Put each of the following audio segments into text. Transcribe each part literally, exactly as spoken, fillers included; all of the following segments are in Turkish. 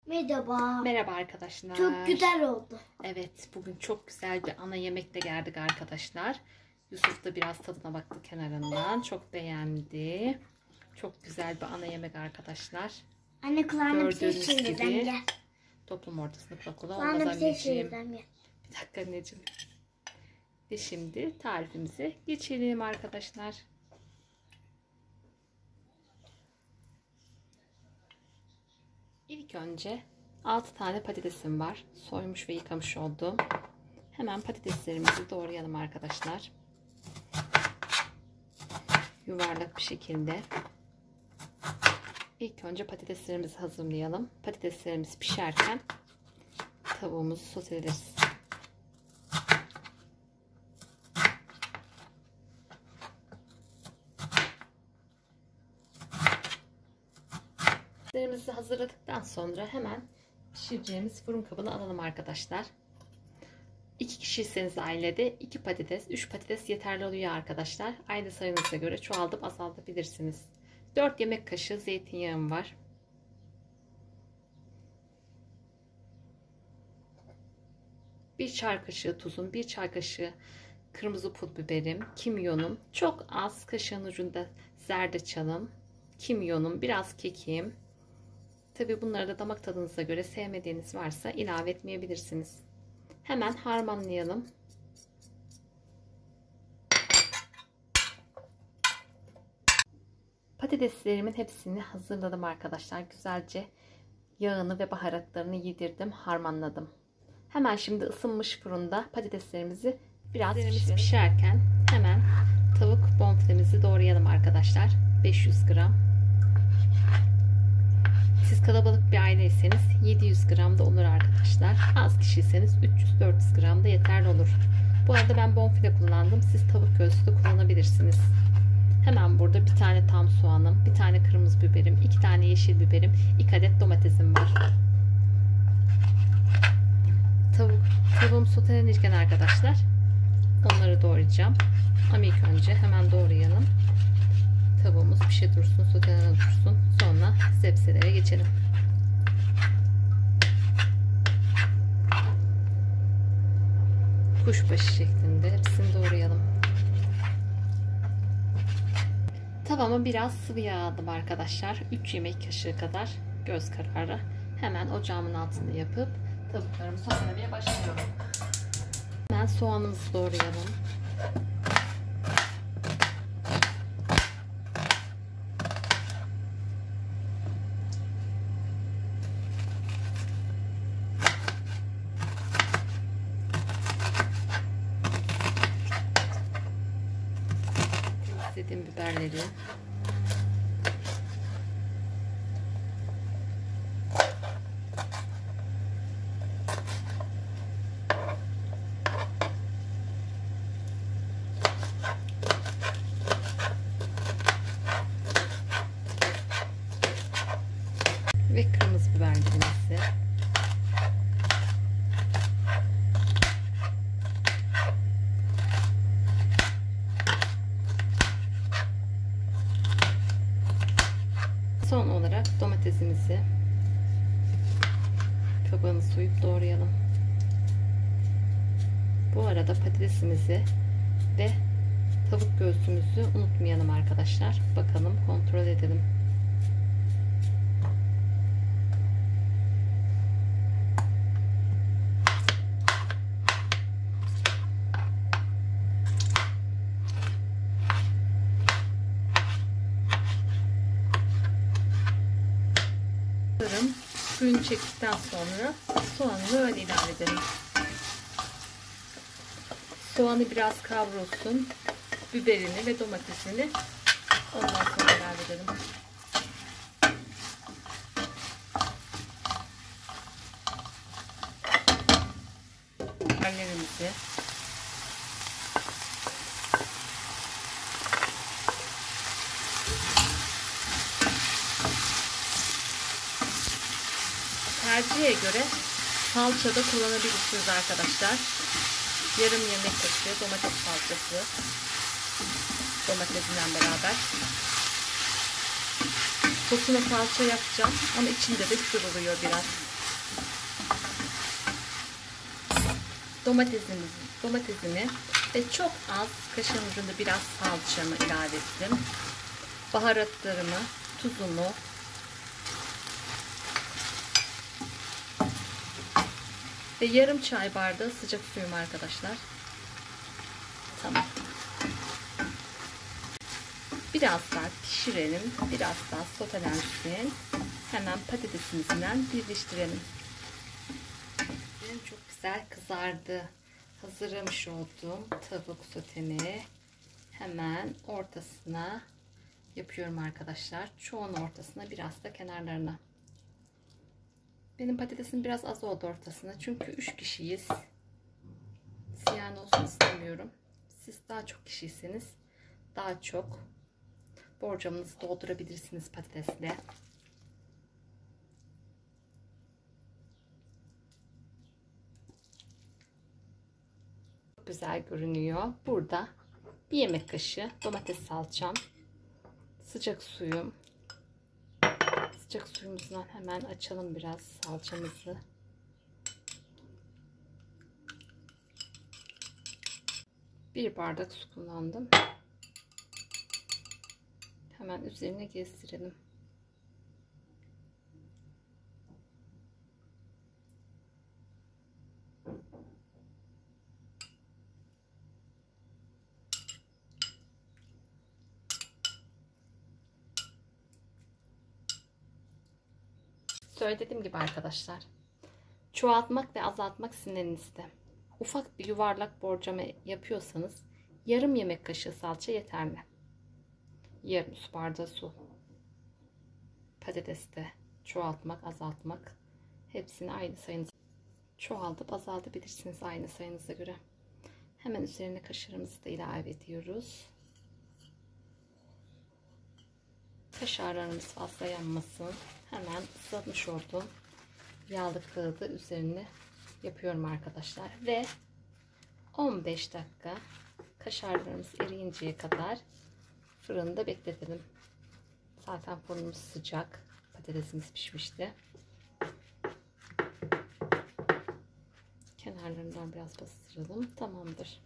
Merhaba. Merhaba arkadaşlar. Çok güzel oldu. Evet, bugün çok güzel bir ana yemekle geldik arkadaşlar. Yusuf da biraz tadına baktı kenarından. Çok beğendi. Çok güzel bir ana yemek arkadaşlar. Anne kulağına bir şey Gördüğünüz çevireceğim gibi gel. toplum ortasında kulak ola Kulağına olmaz bir şey anneciğim. çevireceğim gel. Bir dakika anneciğim. Ve şimdi tarifimize geçelim arkadaşlar. İlk önce altı tane patatesim var. Soymuş ve yıkamış oldum. Hemen patateslerimizi doğrayalım arkadaşlar. Yuvarlak bir şekilde. İlk önce patateslerimizi hazırlayalım. Patateslerimiz pişerken tavuğumuzu soteleriz. Patateslerimizi hazırladıktan sonra hemen pişireceğimiz fırın kabına alalım arkadaşlar. iki kişiyseniz ailede iki patates, üç patates yeterli oluyor arkadaşlar. Aile sayınıza göre çoğaltıp azaltabilirsiniz. dört yemek kaşığı zeytinyağım var. bir çay kaşığı tuzum, bir çay kaşığı kırmızı pul biberim, kimyonum, çok az kaşığın ucunda zerdeçalım, kimyonum, biraz kekim. Tabi bunları da damak tadınıza göre sevmediğiniz varsa ilave etmeyebilirsiniz. Hemen harmanlayalım. Patateslerimin hepsini hazırladım arkadaşlar. Güzelce yağını ve baharatlarını yedirdim, harmanladım. Hemen şimdi ısınmış fırında patateslerimizi biraz pişirelim. Pişerken hemen tavuk bonfilemizi doğrayalım arkadaşlar. beş yüz gram. Siz kalabalık bir aileyseniz yedi yüz gram da olur arkadaşlar. Az kişiyseniz üç yüz dört yüz gram da yeterli olur. Bu arada ben bonfile kullandım. Siz tavuk göğsü de kullanabilirsiniz. Hemen burada bir tane tam soğanım, bir tane kırmızı biberim, iki tane yeşil biberim, iki adet domatesim var. Tavuk, tavuğum sotelenirken arkadaşlar onları doğrayacağım. Ama ilk önce hemen doğrayalım. Tavuğumuz bir şey dursun, sotelenen dursun. Sonra sebzelere geçelim. Kuşbaşı şeklinde hepsini doğrayalım. Tavama biraz sıvı yağ aldım arkadaşlar. üç yemek kaşığı kadar göz kararı. Hemen ocağımın altında yapıp tavuklarımı sotelemeye başlıyorum. Hemen soğanımızı doğrayalım. Temizlediğim biberleri ve kırmızı biberlerimizi son olarak domatesimizi kabağını soyup doğrayalım. Bu arada patatesimizi ve tavuk göğsümüzü unutmayalım arkadaşlar. Bakalım, kontrol edelim. Suyunu çektikten sonra soğanını öyle ilave edelim. Soğanı biraz kavrulsun. Biberini ve domatesini ondan sonra ilave edelim. Biberlerimizi tercihe göre salça da kullanabilirsiniz arkadaşlar. Yarım yemek kaşığı domates salçası, domatesinden beraber. Sosuna salça yapacağım ama içinde de güzel oluyor biraz. domatesimizi, domatesimi ve çok az kaşığın ucunda biraz salçamı ilave ettim. Baharatlarımı, tuzumu ve yarım çay bardağı sıcak suyum arkadaşlar. Tamam. Biraz daha pişirelim. Biraz daha sotelensin. Hemen patatesimizden birleştirelim. Çok güzel kızardı. Hazırlamış olduğum tavuk sotemi hemen ortasına yapıyorum arkadaşlar. Çoğunun ortasına, biraz da kenarlarına. Benim patatesim biraz az oldu ortasına. Çünkü üç kişiyiz. Ziyan olsun istemiyorum. Siz daha çok kişiyseniz daha çok borcamınızı doldurabilirsiniz patatesle. Çok güzel görünüyor. Burada bir yemek kaşığı domates salçam, sıcak suyum. Sıcak suyumuzdan hemen açalım biraz salçamızı. Bir bardak su kullandım. Hemen üzerine gezdirelim. Söylediğim gibi arkadaşlar, çoğaltmak ve azaltmak sizin elinizde. Ufak bir yuvarlak borcama yapıyorsanız yarım yemek kaşığı salça yeterli. Yarım su bardağı su. Patateste çoğaltmak, azaltmak, hepsini aynı sayınıza çoğaltıp azaltabilirsiniz aynı sayınıza göre. Hemen üzerine kaşarımızı da ilave ediyoruz. Kaşarlarımız fazla yanmasın. Hemen ıslatmış olduğum yağlı kağıdı üzerine yapıyorum arkadaşlar. Ve on beş dakika kaşarlarımız eriyinceye kadar fırında bekletelim. Zaten fırınımız sıcak. Patatesimiz pişmişti. Kenarlarından biraz bastıralım. Tamamdır.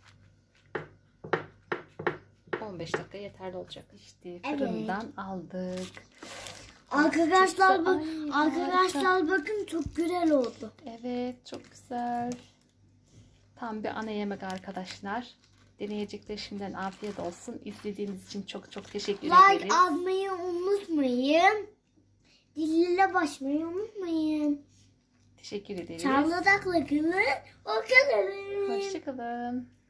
on beş dakika yeterli olacak. İşte fırından evet. aldık. Arkadaşlar bak, arkadaşlar bakın çok güzel oldu. Evet, çok güzel. Tam bir ana yemek arkadaşlar. Deneyecekler şimdiden afiyet olsun. İzlediğiniz için çok çok teşekkür like ederiz. Like atmayı unutmayın. Diliyle basmayı unutmayın. Teşekkür ederiz. Sağlıcakla kalın. Hoşçakalın. Hoşçakalın.